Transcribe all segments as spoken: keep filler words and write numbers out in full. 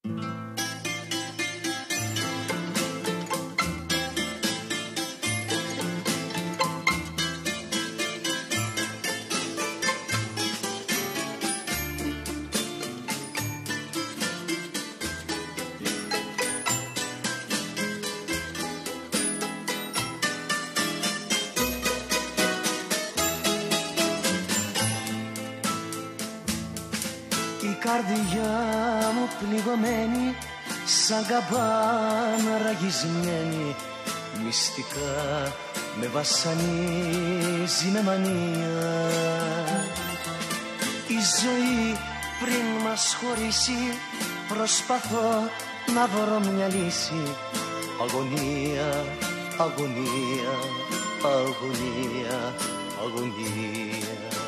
Η καρδιά μου πληγωμένη, σαν καμπάνα ραγισμένη, μυστικά με βασανίζει με μανία. Η ζωή πριν μας χωρίσει, προσπαθώ να βρω μια λύση. Αγωνία, αγωνία, αγωνία, αγωνία.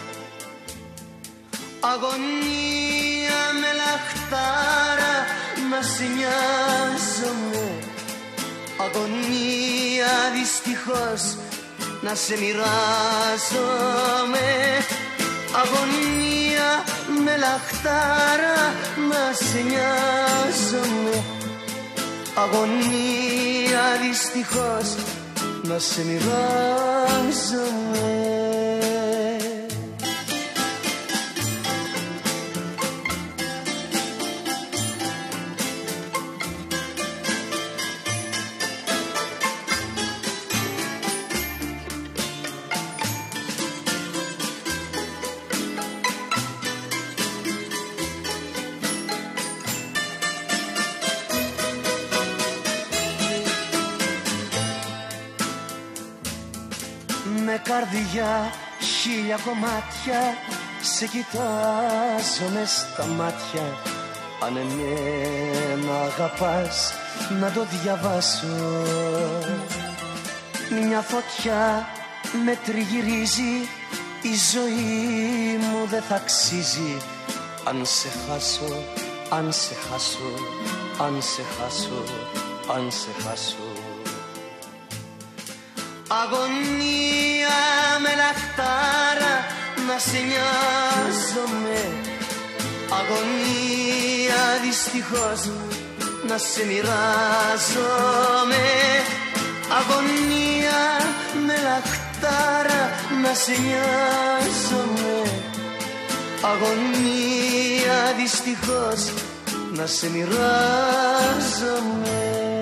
Αγωνία με λαχτάρα να σε νοιάζομαι. Αγωνία δυστυχώς να σε μοιράζομαι. Αγωνία με λαχτάρα να σε νοιάζομαι. Αγωνία δυστυχώς να σε μοιράζομαι. Με καρδιά χίλια κομμάτια σε κοιτάζω μες στα μάτια. Αν εμένα αγαπάς να το διαβάσω. Μια φωτιά με τριγυρίζει, η ζωή μου δεν θα αξίζει. Αν σε χάσω, αν σε χάσω, αν σε χάσω, αν σε χάσω. Αγωνία με λαχτάρα να σε νοιάζομαι. Αγωνία δυστυχώς να σε μοιράζομαι. Αγωνία με λαχτάρα να σε νοιάζομαι. Αγωνία δυστυχώς να σε μοιράζομαι.